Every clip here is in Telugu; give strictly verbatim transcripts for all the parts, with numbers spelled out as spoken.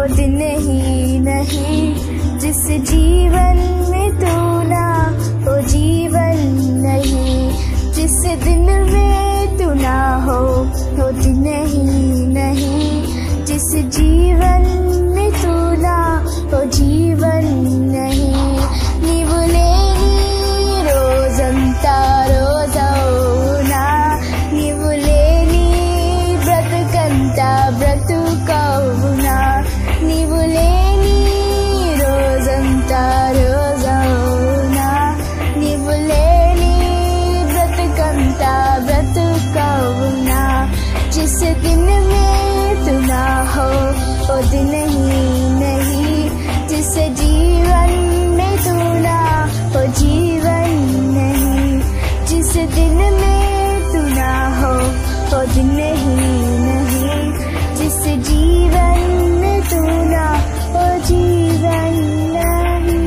दिन ही नहीं जिस जीवन में तू ना हो, जीवन नहीं जिस दिन में तू ना हो, वो दिन ही नहीं जिस जीवन में तू ना हो, जीवन नहीं నీవు లేని రోజంతా రోజవునా, నీవు లేని బ్రతుకంతా బ్రతుకవునా, నీవు లేని రోజంతా రోజవునా, నీవు లేని బ్రతుకంతా బ్రతుకవునా जिस दिन में तू ना हो, वो दिन ही नहीं जिस जीवन में तू ना हो, जीवन नहीं जिस दिन में तू ना हो, वो दिन ही नहीं जिस जीवन में तू ना हो, जीवन नहीं।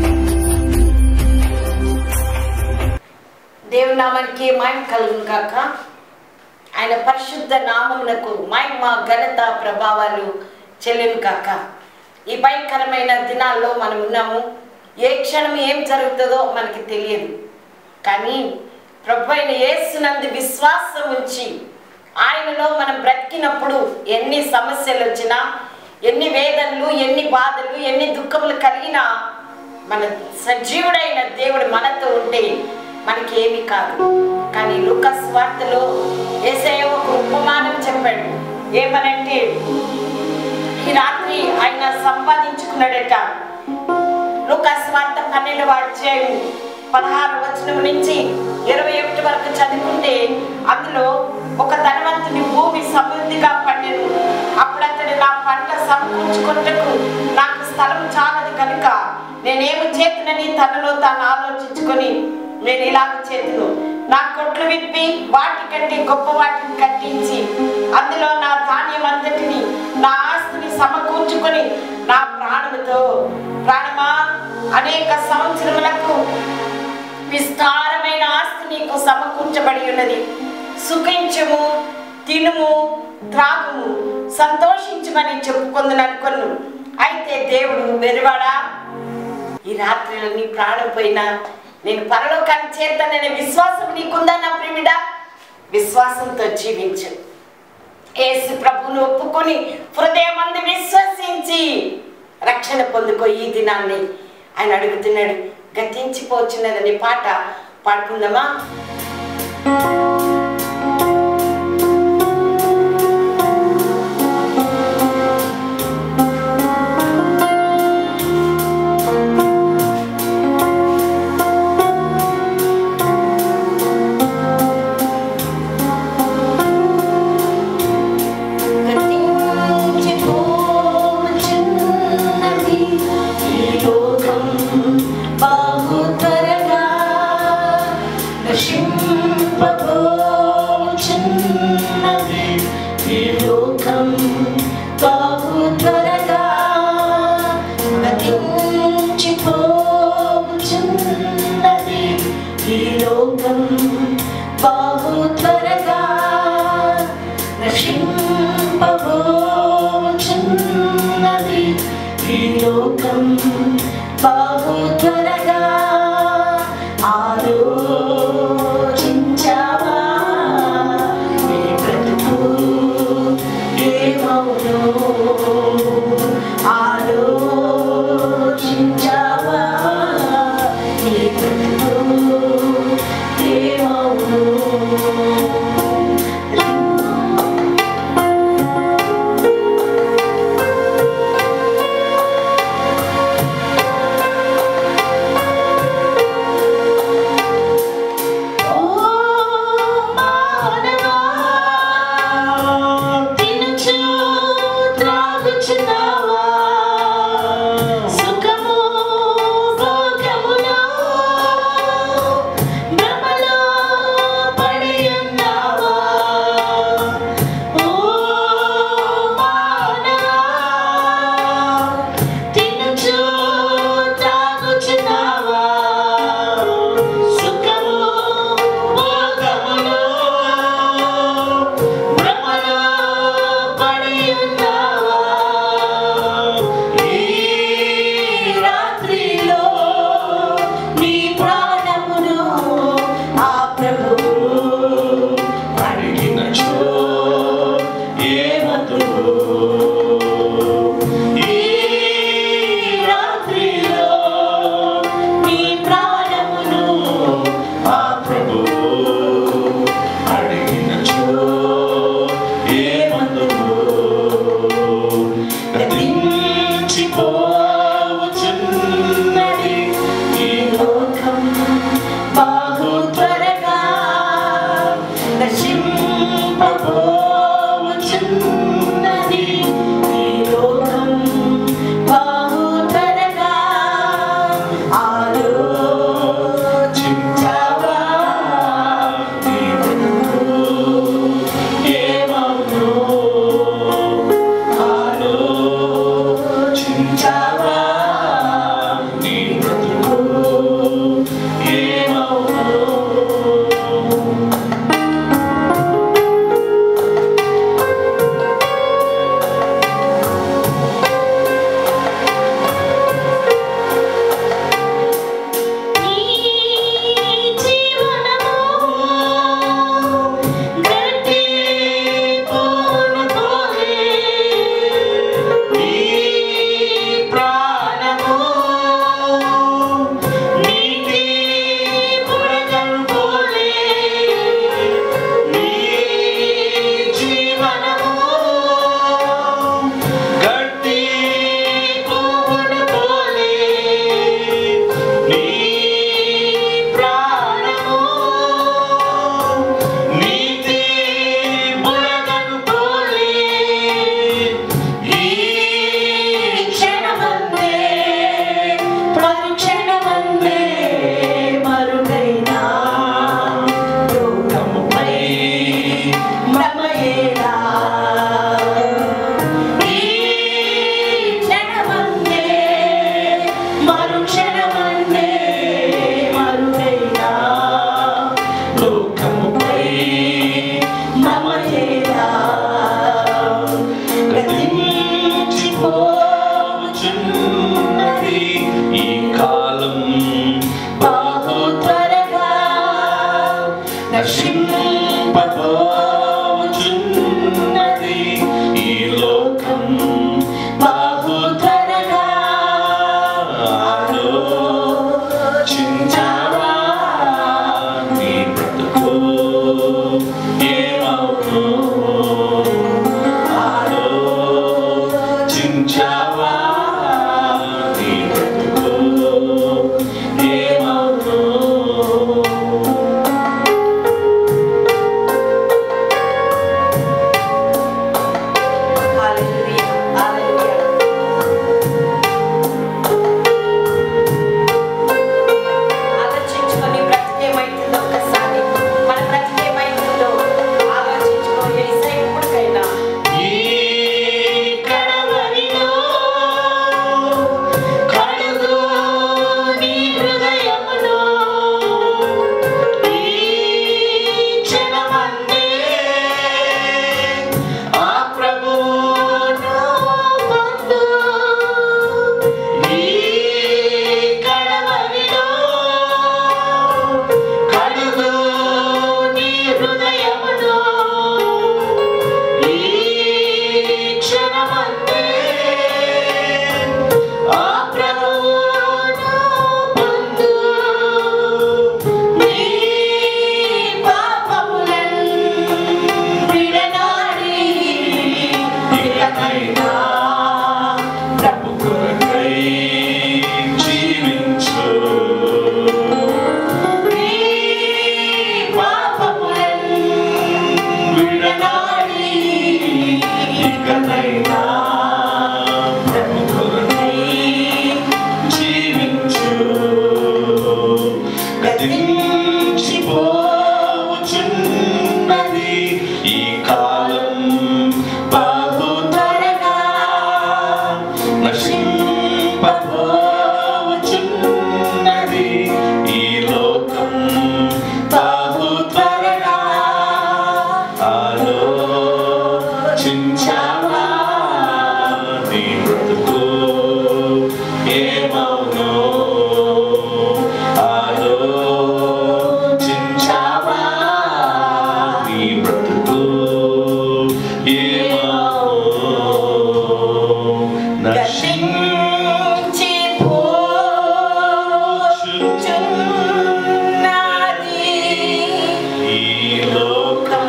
దేవుని నామానికి మహిమ కలుగును గాక। ఆయన పరిశుద్ధ నామమునకు మహిమ ఘనత ప్రభావాలు చెల్లును గాక। ఈ భయంకరమైన దినాల్లో మనం ఉన్నాము। ఏ క్షణం ఏం జరుగుతుందో మనకి తెలియదు, కానీ ప్రభు అయిన యేసునందు విశ్వాసం ఉంచి ఆయనలో మనం బ్రతికినప్పుడు ఎన్ని సమస్యలు వచ్చినా, ఎన్ని వేదనలు, ఎన్ని బాధలు, ఎన్ని దుఃఖములు కలిగినా మన సజీవుడైన దేవుడు మనతో ఉంటే మనకి ఏమీ కాదు। కానీ లూకా సువార్తలో యేసయ్య ఒక ఉపమానం చెప్పాడు। ఏమనంటే ఈ రాత్రి ఆయన సంపాదించుకున్నాడట। లూకా సువార్త పన్నెండవ అధ్యాయం పదహారు వచనం నుంచి ఇరవై ఒకటి వరకు చదువుకుంటే అందులో ఒక ధనవంతుని భూమి సమృద్ధిగా పండెను। అప్పుడు అతడు నా పంట సమకూర్చుకొనుటకు నాకు స్థలం చాలదు కనుక నేనేమి చేతునని తనలో తాను ఆలోచించుకొని నేను ఇలాగ చేతును, నా కొట్లు విప్పి వాటి కంటే గొప్ప వాటిని కట్టించి అందులో నా ధాన్యం అంతటిని నా ఆస్తిని సమకూర్చుకొని నా ప్రాణముతో ప్రాణమా అనేక సంవత్సరములకు విస్తారమైన ఆస్తి నీకు సమకూర్చబడి ఉన్నది, సుఖించుము, తినుము, త్రాగుము, సంతోషించుమని చెప్పుకుందని అనుకొను। అయితే దేవుడు వెరివాడా, ఈ రాత్రిలో నీ ప్రాణం పోయినా నేను పరలోకాన్ని చేరుతాననే విశ్వాసం నీకుందా నా ప్రియుడా? విశ్వాసంతో జీవించు। యేసు ప్రభువును ఒప్పుకొని హృదయమందు విశ్వసించి రక్షణ పొందుకో। ఈ దినాన్ని ఆయన అడుగుతున్నాడు। గతించిపోచున్నదనే పాట పాడుకుందామా? గతించిపోవచున్నది ఈ లోకం బహు త్వరగా నశింపబోచున్నది ఈ లోకం బహు త్వరగా ఆలోచించావా నీ బ్రతుకు ఏమవును ఆలోచించావా నీ బ్రతుకు ఏమవును గతించిపోవచున్నది ఈ కాలం బహు త్వరగా నశింపబోచున్నది ఈ లోకం బహు త్వరగా ఆలోచించావా నీ బ్రతుకు ఏమవును ఆలోచించావా నీ బ్రతుకు ఏమవును హల్లెలూయా హల్లెలూయా. ఆలోచించుకొని బ్రతికేమైతుందో ఒక్కసారి మన బ్రతికేమైతుందో ఆలోచించుకో. యేసయ్య ఇప్పటికైనా ఈ కడవరిలో కడుగు నీ హృదయమును ఈ క్షణమందే ఆ ప్రభువును పొందు ఈ కడవరిలో కడుగు నీ హృదయమును ఈ క్షణమందే ఆ ప్రభువును పొందు నీ పాపములను విడనాడి ఇకనైనా ప్రభు కొరకై జీవించు నీ పాపములను విడనాడి ఇకనైనా ప్రభు కొరకై జీవించు గతించిపోవచున్నది ఈ కాలం బహు త్వరగా నశింపబోచున్నది ఈ లోకం బహు త్వరగా ఆలోచించావా నీ బ్రతుకు ఏమవును ఆలోచించావా నీ బ్రతుకు ఏమవును నశించిపోచున్నది ఈ లోకం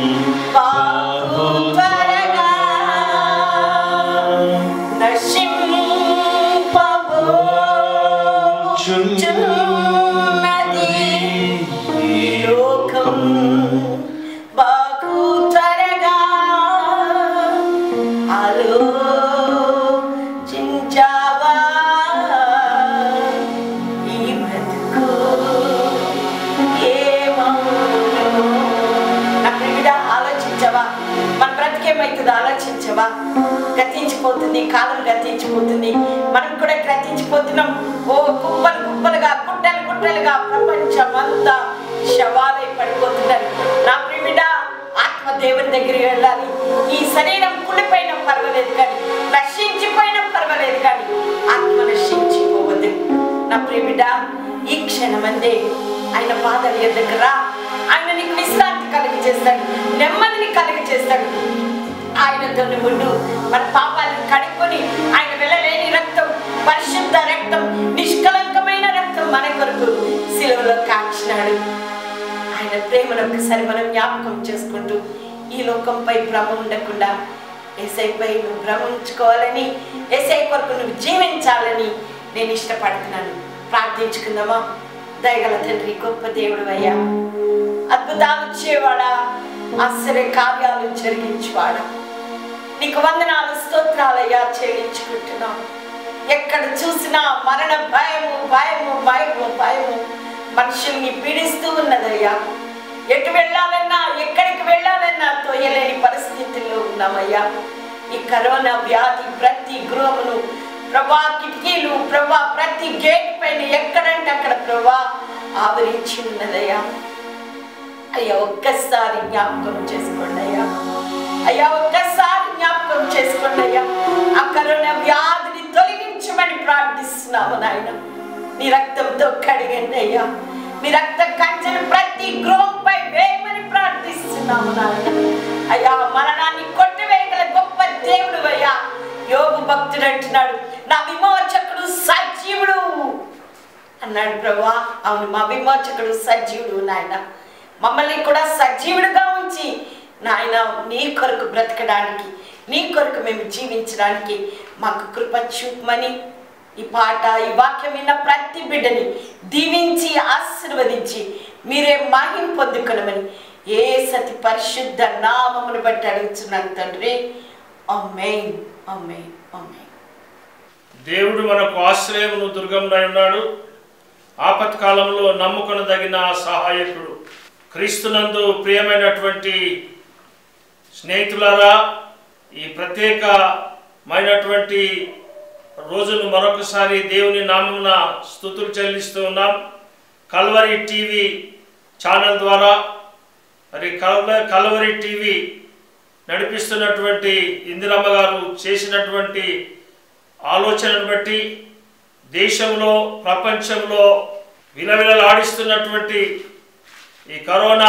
బహు త్వరగా నశింప గతించిపోతుంది, కాలం గతించిపోతుంది, మనం కూడా గతించిపోతున్నాం. ఓ కుప్పలు కుప్పలుగా, గుట్టలు గుట్టలుగా ప్రపంచమంతా శవాలై పడిపోతున్నారు. నా ప్రిమిడ ఆత్మ దేవుని దగ్గరికి వెళ్ళాలి. ఈ శరీరం కుళ్ళిపోయినా పర్వాలేదు కానీ, నశించిపోయినా పర్వాలేదు కానీ ఆత్మ నశించిపోవద్దు. నా ప్రిమిడ ఈ క్షణమందే ఆయన పాదాల దగ్గర ఆయన నీకు విశ్రాంతి కలిగి చేస్తాడు, నెమ్మదిని కలిగి చేస్తాడు. ఆయనతో ముందు మన పాపాలను కడుక్కొని ఆయన వెళ్ళలేని రక్తం, పరిశుద్ధ రక్తం, నిష్కలంకమైన రక్తం మన కొరకు సిలువలో కాచినాడు. ఆయన ప్రేమను ఒకసారి మనం జ్ఞాపకం చేసుకుంటూ ఈ లోకంపై భ్రమ ఉండకుండా యేసయ్యపై నువ్వు భ్రమించుకోవాలని, యేసయ్య కొరకు నువ్వు జీవించాలని నేను ఇష్టపడుతున్నాను. ప్రార్థించుకుందామా? దయగల తండ్రి, గొప్ప దేవుడు అయ్యా, అద్భుతాలు ఇచ్చేవాడా, ఆశ్చర్య కార్యాలు జరిగించేవాడా, నీకు వందనాలు స్తోత్రాలయ్యా చెల్లించుకుంటున్నాం. ఎక్కడ చూసినా మరణ భయము భయము భయము భయము మనుషుల్ని పీడిస్తూ ఉన్నదయ్యా. ఎటు వెళ్ళాలన్నా, ఎక్కడికి వెళ్ళాలన్నా తోయలేని పరిస్థితుల్లో ఉన్నామయ్యా. ఈ కరోనా వ్యాధి ప్రతి గృహమును ప్రభా, కిటికీలు ప్రభా, ప్రతి గేట్ పైన ఎక్కడంటే అక్కడ ప్రభా ఆవరించి ఉన్నదయ్యా. అయ్యా ఒక్కసారి జ్ఞాపకం చేసుకోండి అయ్యా. అయ్యా ఒక్కసారి జ్ఞాపకం చేసుకోండి అయ్యా. ఆ కరోనా వ్యాధిని తొలగించమని ప్రార్థిస్తున్నాము నాయన. నీ రక్తంతో కడిగండి అయ్యా. మీ రక్త కంచెను ప్రతి గృహంపై వేయమని ప్రార్థిస్తున్నాము నాయన. అయ్యా మరణాన్ని కొట్టివేయగల గొప్ప దేవుడు అయ్యా. యోగు భక్తుడు అంటున్నాడు, నా విమోచకుడు సజీవుడు అన్నాడు ప్రభా. అవును, మా విమోచకుడు సజీవుడు నాయన. మమ్మల్ని కూడా సజీవుడుగా ఉంచి నాయన నీ కొరకు బ్రతకడానికి, నీ కొరకు మేము జీవించడానికి మాకు కృప చూపమని ఈ పాట, ఈ వాక్యం విన్న ప్రతి బిడ్డని దీవించి ఆశీర్వదించి మీరే మహిమ పొందుకొనమని యేసతి పరిశుద్ధ నామమును బట్టి అడుగుతున్నాను తండ్రి. ఆమేన్, ఆమేన్, ఆమేన్. దేవుడు మనకు ఆశ్రయమును దుర్గమునై ఉన్నాడు. ఆపత్కాలంలో నమ్ముకొనదగిన సహాయకుడు. క్రీస్తునందు ప్రియమైనటువంటి స్నేహితులారా, ఈ ప్రత్యేకమైనటువంటి రోజును మరొకసారి దేవుని నామమున స్తుతులు చెల్లిస్తూ ఉన్నాం. కల్వరి టీవీ ఛానల్ ద్వారా మరి కల్వ కల్వరి టీవీ నడిపిస్తున్నటువంటి ఇందిరమ్మ గారు చేసినటువంటి ఆలోచనను బట్టి దేశంలో ప్రపంచంలో విలవిలలాడిస్తున్నటువంటి ఈ కరోనా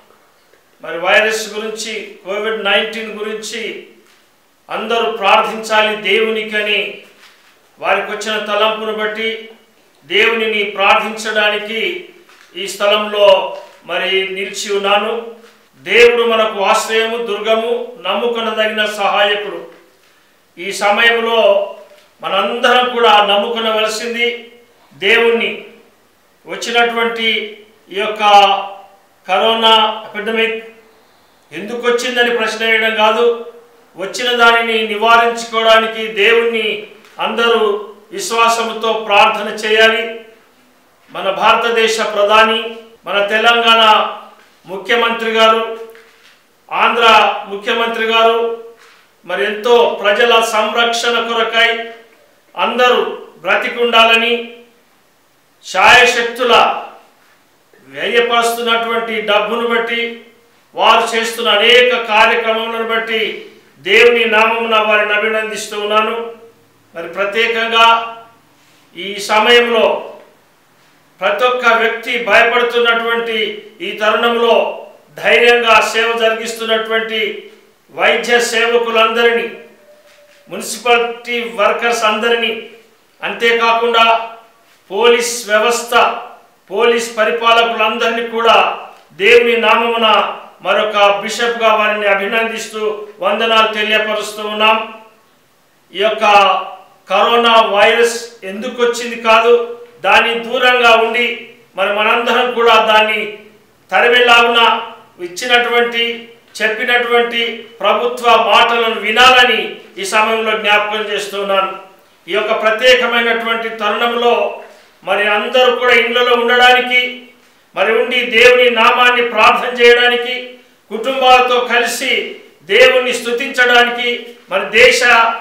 మరి వైరస్ గురించి, కోవిడ్ నైన్టీన్ గురించి అందరూ ప్రార్థించాలి దేవునికని వారికి వచ్చిన తలంపును బట్టి దేవునిని ప్రార్థించడానికి ఈ స్థలంలో మరి నిలిచి ఉన్నాను. దేవుడు మనకు ఆశ్రయము, దుర్గము, నమ్ముకొనదగిన సహాయకుడు. ఈ సమయంలో మనందరం కూడా నమ్ముకొనవలసింది దేవుణ్ణి. వచ్చినటువంటి ఈ యొక్క కరోనా ఎపిడమిక్ ఎందుకు వచ్చిందని ప్రశ్న వేయడం కాదు, వచ్చిన దానిని నివారించుకోవడానికి దేవుణ్ణి అందరూ విశ్వాసంతో ప్రార్థన చేయాలి. మన భారతదేశ ప్రధాని, మన తెలంగాణ ముఖ్యమంత్రి గారు, ఆంధ్ర ముఖ్యమంత్రి గారు మరి ఎంతో ప్రజల సంరక్షణ కొరకై అందరూ బ్రతికుండాలని శాయశక్తుల వ్యయపరుస్తున్నటువంటి డబ్బును బట్టి, వారు చేస్తున్న అనేక కార్యక్రమాలను బట్టి దేవుని నామమున వారిని అభినందిస్తూ ఉన్నాను. మరి ప్రత్యేకంగా ఈ సమయంలో ప్రతి ఒక్క వ్యక్తి భయపడుతున్నటువంటి ఈ తరుణంలో ధైర్యంగా సేవ జరిగిస్తున్నటువంటి వైద్య సేవకులందరినీ, మున్సిపాలిటీ వర్కర్స్ అందరినీ, అంతేకాకుండా పోలీస్ వ్యవస్థ, పోలీస్ పరిపాలకులందరినీ కూడా దేవుని నామమున మరొక బిషప్గా వారిని అభినందిస్తూ వందనాలు తెలియపరుస్తూ ఉన్నాం. ఈ యొక్క కరోనా వైరస్ ఎందుకు వచ్చింది కాదు, దాని దూరంగా ఉండి మరి మనందరం కూడా దాన్ని తరిమేలాగున ఇచ్చినటువంటి చెప్పినటువంటి ప్రభుత్వ మాటలను వినాలని ఈ సమయంలో జ్ఞాపకం చేస్తున్నాను. ఈ యొక్క ప్రత్యేకమైనటువంటి తరుణంలో మరి అందరూ కూడా ఇళ్లలో ఉండడానికి, మరి ఉండి దేవుని నామాన్ని ప్రార్థన చేయడానికి, కుటుంబాలతో కలిసి దేవుణ్ణి స్తుతించడానికి, మరి దేశ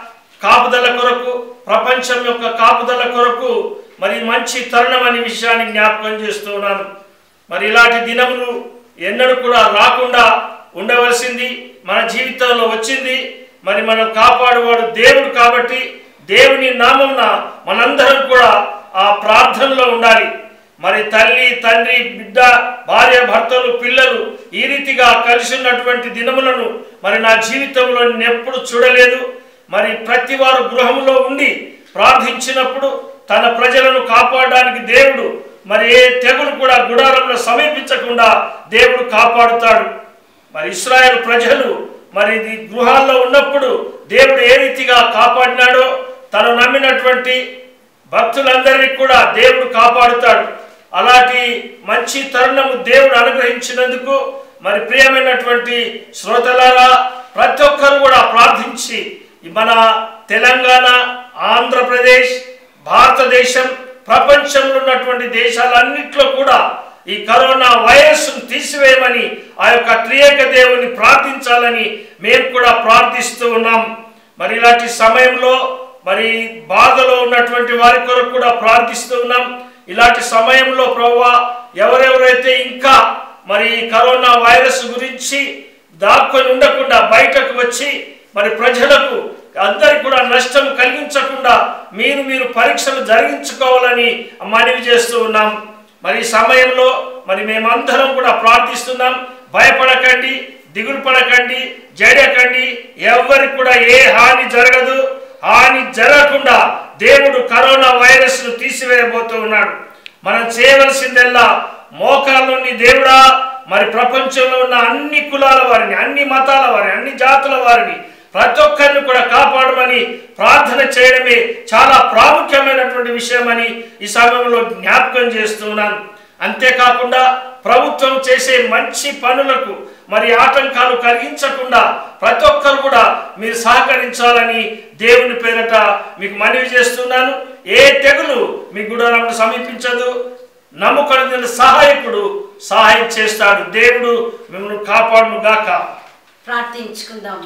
కాపుదల కొరకు, ప్రపంచం యొక్క కాపుదల కొరకు మరి మంచి తరుణం అనే విషయాన్ని జ్ఞాపకం చేస్తూ ఉన్నాను. మరి ఇలాంటి దినములు ఎన్నడూ కూడా రాకుండా ఉండవలసింది మన జీవితంలో వచ్చింది. మరి మనం కాపాడువాడు దేవుడు కాబట్టి దేవుని నామమున మనందరం కూడా ఆ ప్రార్థనలో ఉండాలి. మరి తల్లి, తండ్రి, బిడ్డ, భార్య, భర్తలు, పిల్లలు ఈ రీతిగా కలిసి ఉన్నటువంటి దినములను మరి నా జీవితంలో నేను ఎప్పుడు చూడలేదు. మరి ప్రతి వారు గృహంలో ఉండి ప్రార్థించినప్పుడు తన ప్రజలను కాపాడడానికి దేవుడు మరి ఏ తెగులు కూడా గుడారంలో సమీపించకుండా దేవుడు కాపాడుతాడు. మరి ఇశ్రాయేలు ప్రజలు మరి ఇది గృహాల్లో ఉన్నప్పుడు దేవుడు ఏ రీతిగా కాపాడినాడో తను నమ్మినటువంటి భక్తులందరినీ కూడా దేవుడు కాపాడుతాడు. అలాంటి మంచి తరుణము దేవుడు అనుగ్రహించినందుకు మరి ప్రియమైనటువంటి శ్రోతలారా, ప్రతి ఒక్కరు కూడా ప్రార్థించి మన తెలంగాణ, ఆంధ్రప్రదేశ్, భారతదేశం, ప్రపంచంలో ఉన్నటువంటి దేశాలన్నింటిలో కూడా ఈ కరోనా వైరస్ను తీసివేయమని ఆ యొక్క త్రియేక దేవుని ప్రార్థించాలని మేము కూడా ప్రార్థిస్తూ ఉన్నాం. మరి ఇలాంటి సమయంలో మరి బాధలో ఉన్నటువంటి వారి కొరకు కూడా ప్రార్థిస్తూ ఉన్నాం. ఇలాంటి సమయంలో ప్రభువా, ఎవరెవరైతే ఇంకా మరి కరోనా వైరస్ గురించి దాక్కొని ఉండకుండా బయటకు వచ్చి మరి ప్రజలకు అందరికి కూడా నష్టం కలిగించకుండా మీరు మీరు పరీక్షలు జరిగించుకోవాలని మనవి చేస్తూ ఉన్నాం. మరి ఈ సమయంలో మరి మేమందరం కూడా ప్రార్థిస్తున్నాం. భయపడకండి, దిగులు పడకండి, జడకండి, ఎవరికి కూడా ఏ హాని జరగదు. హాని జరగకుండా దేవుడు కరోనా వైరస్ను తీసివేయబోతూ ఉన్నాడు. మనం చేయవలసిందల్లా మోకాల్లోని దేవుడా, మరి ప్రపంచంలో ఉన్న అన్ని కులాల వారిని, అన్ని మతాల వారిని, అన్ని జాతుల వారిని ప్రతి ఒక్కరిని కూడా కాపాడమని ప్రార్థన చేయడమే చాలా ప్రాముఖ్యమైనటువంటి విషయమని ఈ సమయంలో జ్ఞాపకం చేస్తున్నాను. అంతేకాకుండా ప్రభుత్వం చేసే మంచి పనులకు మరి ఆటంకాలు కలిగించకుండా ప్రతి ఒక్కరు కూడా మీరు సహకరించాలని దేవుని పేరట మీకు మనవి చేస్తున్నాను. ఏ తెగులు మీ గుడారాలను సమీపించదు. నమ్మకమైన సహాయకుడు సహాయం చేస్తాడు. దేవుడు మిమ్మల్ని కాపాడును గాక. ప్రార్థించుకుందాము.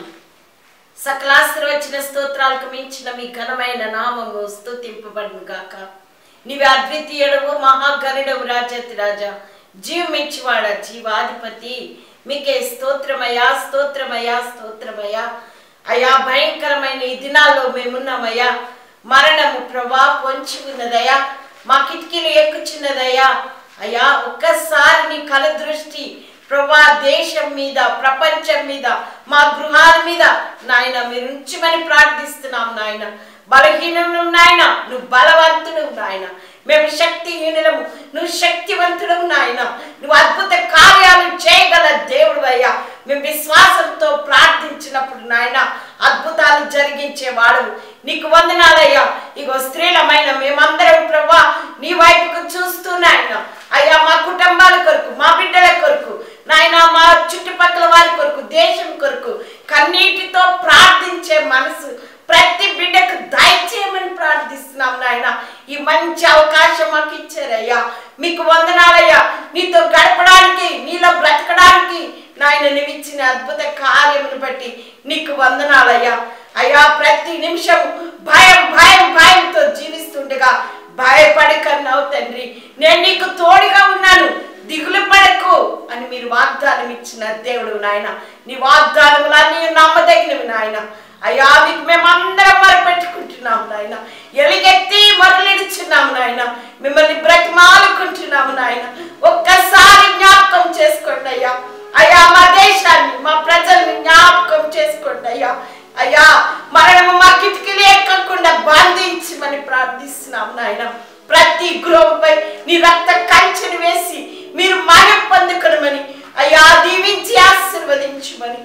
సకలాశీర్వచన స్తోత్రాలకు మించిన మీ ఘనమైన నామము స్తుతింపబడును గాక. నీవే అద్వితీయుడవు, మహాగణుడవు, రాజాతి రాజా, జీవమిచ్చివాడ, జీవాధిపతి. మీకే స్తోత్రమయ్యా, స్తోత్రమయ్యా, స్తోత్రమయ్యా. అయ్యా, భయంకరమైన ఈ దినాల్లో మేమున్నామయ్యా. మరణము ప్రభా పొంచి ఉన్నదయ్యా, మా కిటికీలు ఎక్కుచున్నదయ్యా. అయ్యా, ఒక్కసారి నీ కల దృష్టి ప్రభా దేశం మీద, ప్రపంచం మీద, మా గృహాల మీద నాయన మీరు ఉంచమని ప్రార్థిస్తున్నాం. నాయన బలహీనము నాయన, నువ్వు బలవంతుడు నాయన. మేము శక్తిహీనులము, నువ్వు శక్తివంతుడు నాయన. నువ్వు అద్భుత కార్యాలు చేయగల దేవుడు అయ్యా. మేము విశ్వాసంతో ప్రార్థించినప్పుడు నాయన అద్భుతాలు జరిగించేవాడు. నీకు వందనాలయ్యా. ఇగో స్త్రీలమైన మేమందరం ప్రభా నీ వైపుకు చూస్తూ నాయన అయ్యా, మా కుటుంబాల కొరకు, మా బిడ్డల కొరకు నాయన, మా చుట్టుపక్కల వారి కొరకు, దేశం కొరకు కన్నీటితో ప్రార్థించే మనసు ప్రతి బిడ్డకు దయచేయమని ప్రార్థిస్తున్నాం నాయన. ఈ మంచి అవకాశం మాకు ఇచ్చారయ్యా. మీకు వందనాలయ్యా. నీతో గడపడానికి, నీలో బ్రతకడానికి నాయన నువ్వు ఇచ్చిన అద్భుత కార్యమును బట్టి నీకు వందనాలయ్యా. అయ్యా, ప్రతి నిమిషం భయం భయం భయంతో జీవిస్తుండగా భయపడకన్నావు తండ్రి. నేను నీకు తోడుగా ఉన్నాను, దిగులు పడకు అని మీరు వాగ్దానం ఇచ్చిన దేవుడు నాయన. నీ వాగ్దానములన్నీ నమ్మదగినవి నాయన. అయ్యా, మీకు మేమందరం మొరపెట్టుకుంటున్నాము నాయన. ఎలుగెత్తి మొరలిడుచున్నాము నాయన. మిమ్మల్ని బ్రతిమాలుకుంటున్నాము నాయన. ఒక్కసారి జ్ఞాపకం చేసుకోండి అయ్యా. అయ్యా, మా దేశాన్ని, మా ప్రజల్ని జ్ఞాపకం చేసుకోండి అయ్యా. అయ్యా, మరణము మా కిటికీలు ఎక్కకుండా బంధించమని ప్రార్థిస్తున్నాం నాయన. ప్రతి గృహంపై నీ రక్త కంచెను వేసి మీరు మనం పొందుకోమని అయ్యా దీవించి ఆశీర్వదించమని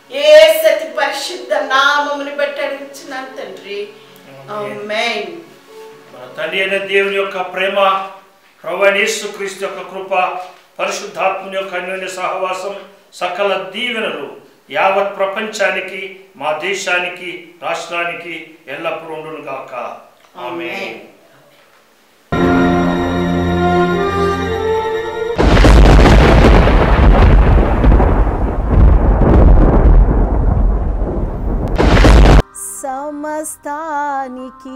యేసతి పరిశుద్ధ నామమును బట్టి అడుగుచున్నాను తండ్రి. ఆమేన్. మన తండ్రి అయిన దేవుని యొక్క ప్రేమ, ప్రభువైన యేసుక్రీస్తు యొక్క కృప, పరిశుద్ధాత్మని యొక్క అన్యోన్య సహవాసం, సకల దీవెనలు యావత్ ప్రపంచానికి, మా దేశానికి, రాష్ట్రానికి ఎల్లప్పుడూ ఉండును గాక. ఆమేన్. समस्त సమస్తానికి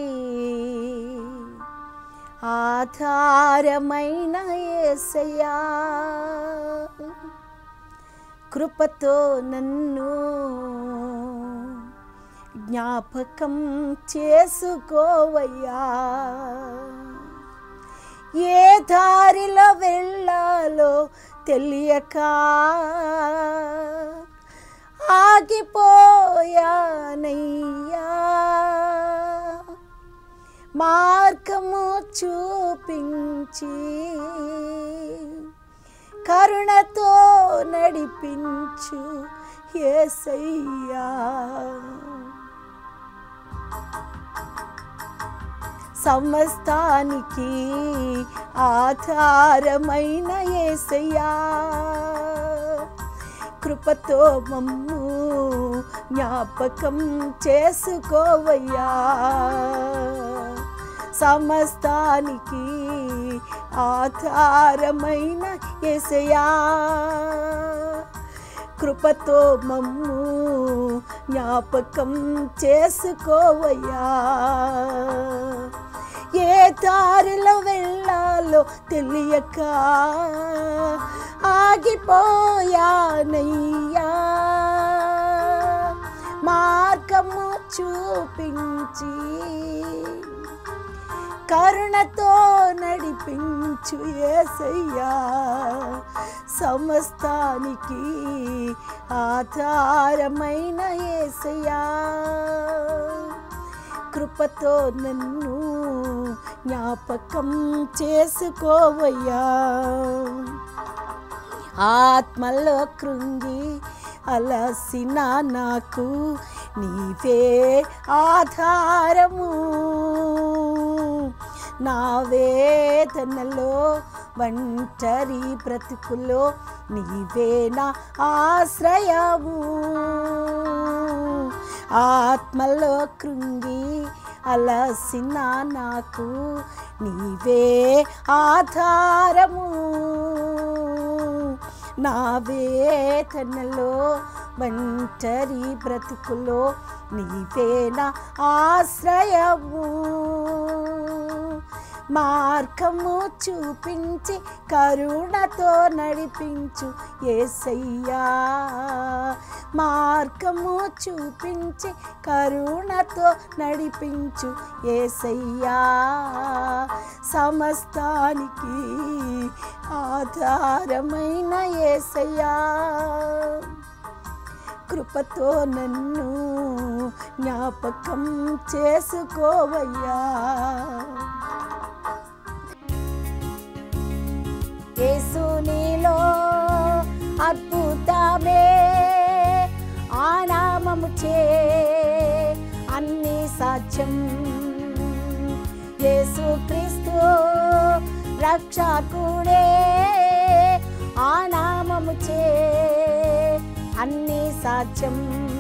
ఆధారమైన యేసయ్యా, కృపతో నన్ను జ్ఞాపకం చేసుకోవయ్యా. ఏ దారిలో వెళ్ళాలో తెలియక ఆగిపోయానయ్యా, మార్గము చూపించి కరుణతో నడిపించు యేసయ్యా. సమస్తానికి ఆధారమైన యేసయ్యా, కృపతో మమ్ము జ్ఞాపకం చేసుకోవయ్యా. సమస్తానికి ఆధారమైన యేసయ్యా, కృపతో మమ్ము జ్ఞాపకం చేసుకోవయ్యా. ఏ దారిలో వెళ్ళాలో తెలియక ఆగిపోయానయ్యా, మార్గము చూపించి కరుణతో నడిపించు యేసయ్యా. సమస్తానికి ఆధారమైన యేసయ్యా, కృపతో నన్ను జ్ఞాపకం చేసుకోవయ్యా. ఆత్మలో కృంగి అలసిన నాకు నీవే ఆధారము, నా వేదనలో ఒంటరి బ్రతుకులో నీవే నా ఆశ్రయము. ఆత్మలో కృంగి అలసిన నాకు నీవే ఆధారము, నా వేదనలో ఒంటరి బ్రతుకులో నీవే నా ఆశ్రయము. మార్గము చూపించి కరుణతో నడిపించు యేసయ్యా, మార్గము చూపించి కరుణతో నడిపించు యేసయ్యా. సమస్తానికి ఆధారమైన యేసయ్యా, కృపతో నన్ను జ్ఞాపకం చేసుకోవయ్యా. యేసు నీలో అద్భుతమే, ఆ నామము చే అన్ని సాధ్యం. యేసు క్రీస్తు రక్షకుడే, ఆ నామము చే అన్ని సాధ్యం.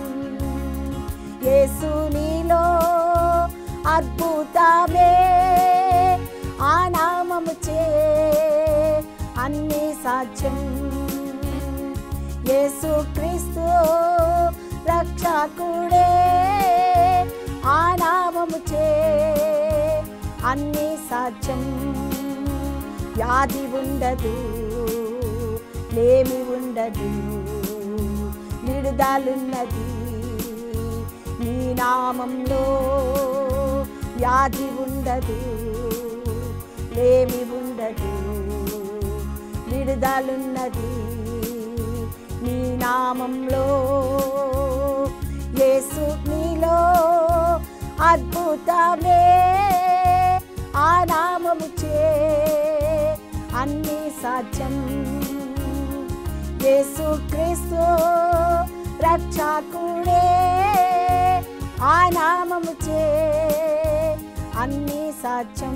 యేసు నీలో అద్భుతమే, ఆ నామము చే అన్ని సాధ్యం. యేసు క్రీస్తు రక్షకుడే, ఆ నామము చే అన్ని సాధ్యం. వ్యాధి ఉండదు, లేమి ఉండదు, విడుదలున్నది నీ నామంలో. వ్యాధి ఉండదు, లేమి ఉండదు, విడుదలున్నది నీ నామంలో. యేసు నీలో అద్భుతమే, ఆ నామము చే అన్ని సాధ్యం. యేసు క్రీస్తు రక్షకుడే, ఆ నామము చే అన్ని సాధ్యం.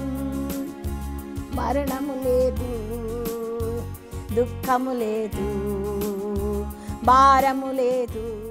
మరణము లేదు, దుఃఖము లేదు, భారము లేదు,